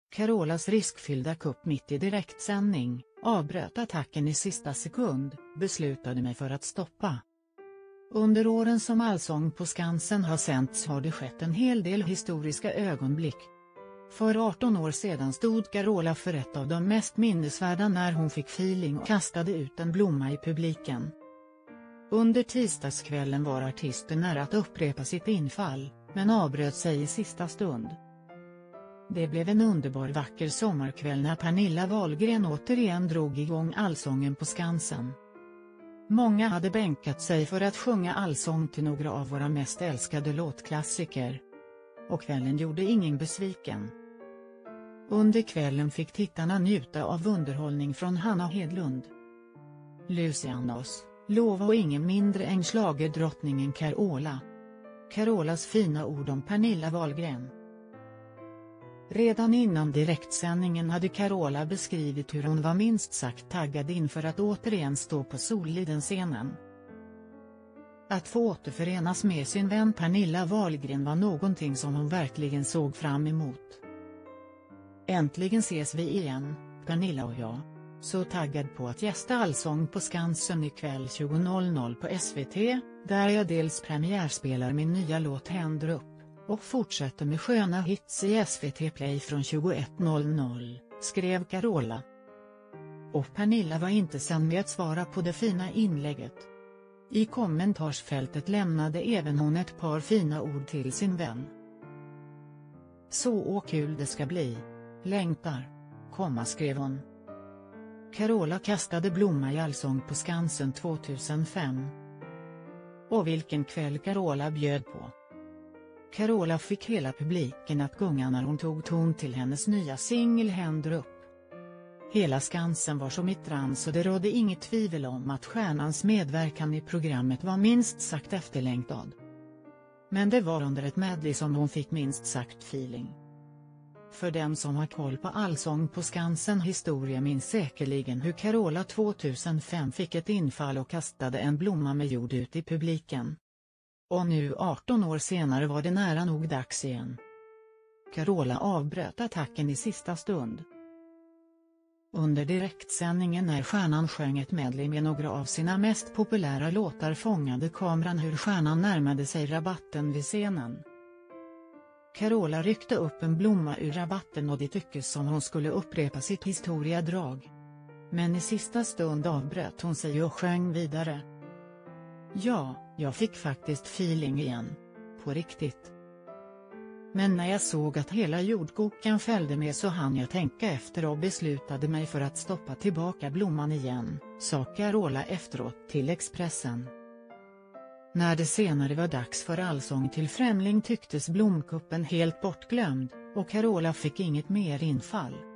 Carolas riskfyllda kupp mitt i direktsändning, avbröt attacken i sista sekund, beslutade mig för att stoppa. Under åren som Allsång på Skansen har sänts har det skett en hel del historiska ögonblick. För 18 år sedan stod Carola för ett av de mest minnesvärda när hon fick feeling och kastade ut en blomma i publiken. Under tisdagskvällen var artisten nära att upprepa sitt infall, men avbröt sig i sista stund. Det blev en underbar vacker sommarkväll när Pernilla Wahlgren återigen drog igång Allsången på Skansen. Många hade bänkat sig för att sjunga allsång till några av våra mest älskade låtklassiker. Och kvällen gjorde ingen besviken. Under kvällen fick tittarna njuta av underhållning från Hanna Hedlund, Lucianos, Lova och ingen mindre än schlagerdrottningen Carola. Carolas fina ord om Pernilla Wahlgren. Redan innan direktsändningen hade Carola beskrivit hur hon var minst sagt taggad inför att återigen stå på Soliden-scenen. Att få återförenas med sin vän Pernilla Wahlgren var någonting som hon verkligen såg fram emot. Äntligen ses vi igen, Pernilla och jag. Så taggad på att gästa Allsång på Skansen ikväll 20:00 på SVT, där jag dels premiärspelar min nya låt Händer upp, och fortsätter med sköna hits i SVT Play från 21:00, skrev Carola. Och Pernilla var inte sen med att svara på det fina inlägget. I kommentarsfältet lämnade även hon ett par fina ord till sin vän. Så kul det ska bli. Längtar. Skrev hon. Carola kastade blomma i Allsång på Skansen 2005. Och vilken kväll Carola bjöd på. Carola fick hela publiken att gunga när hon tog ton till hennes nya singel Händer upp. Hela Skansen var som i trans och det rådde inget tvivel om att stjärnans medverkan i programmet var minst sagt efterlängtad. Men det var under ett medley som hon fick minst sagt feeling. För den som har koll på Allsång på Skansen historia minns säkerligen hur Carola 2005 fick ett infall och kastade en blomma med jord ut i publiken. Och nu 18 år senare var det nära nog dags igen. Carola avbröt attacken i sista stund. Under direktsändningen när stjärnan sjöng ett medley med några av sina mest populära låtar fångade kameran hur stjärnan närmade sig rabatten vid scenen. Carola ryckte upp en blomma ur rabatten och det tycktes som hon skulle upprepa sitt historiadrag. Men i sista stund avbröt hon sig och sjöng vidare. Ja, jag fick faktiskt feeling igen. På riktigt. Men när jag såg att hela jordkoken följde med så hann jag tänka efter och beslutade mig för att stoppa tillbaka blomman igen, sa Carola efteråt till Expressen. När det senare var dags för Allsång till Främling tycktes blomkuppen helt bortglömd, och Carola fick inget mer infall.